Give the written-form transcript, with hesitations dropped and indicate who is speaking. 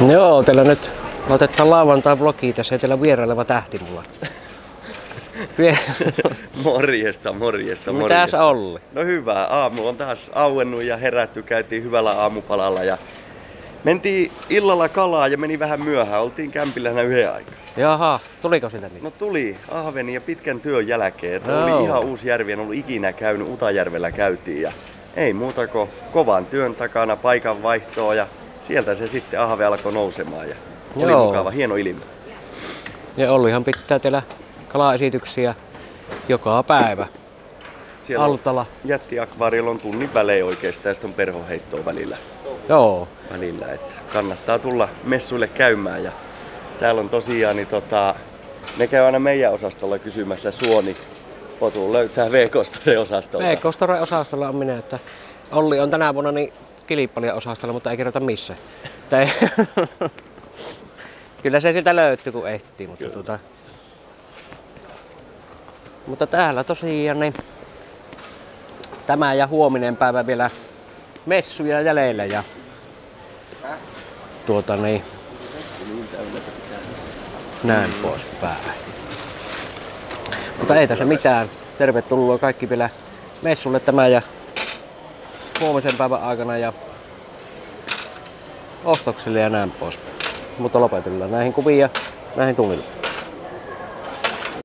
Speaker 1: Joo, teillä nyt aloitetaan lauantai-blogia tässä ja teillä vieraileva tähti mulla.
Speaker 2: Morjesta.
Speaker 1: Mitäs Olli?
Speaker 2: No hyvä, aamu on taas auennut ja herätty, käytiin hyvällä aamupalalla ja mentiin illalla kalaa ja meni vähän myöhään, oltiin kämpillä aina yhden aikaa.
Speaker 1: Jaha, tuliko sinne niin?
Speaker 2: No tuli, ahveni ja pitkän työn jälkeen.
Speaker 1: No.
Speaker 2: Oli ihan uusi järvi, en ollut ikinä käynyt, Utajärvellä käytiin ja ei muuta kuin kovan työn takana paikan vaihtoa ja sieltä se sitten ahve alkoi nousemaan ja oli
Speaker 1: Joo.
Speaker 2: mukava, hieno ilma.
Speaker 1: Ja Ollihan pitää teillä kalaesityksiä joka päivä.
Speaker 2: Siellä
Speaker 1: Altala.
Speaker 2: jättiakvaarilla on tunnin välein oikeastaan ja sitten on perhoheittoa välillä.
Speaker 1: Joo.
Speaker 2: Että kannattaa tulla messuille käymään ja täällä on tosiaan ne käy aina meidän osastolla kysymässä suoni. Potu löytää V-kostoren osastolta.
Speaker 1: V-kostoren osastolla on minä, että Olli on tänä vuonna niin kilpailijan osastolla, mutta ei kerrota missä. Kyllä se siltä löytyy kun ehtii, mutta täällä tosiaan niin tämä ja huominen päivä vielä messuja jäljellä ja näin poispäin. Mutta ei tässä mitään. Tervetuloa kaikki vielä messulle tämä ja huomisen päivän aikana ja ostoksille ja näin poispäin. Mutta lopetellaan näihin kuviin ja näihin tunille.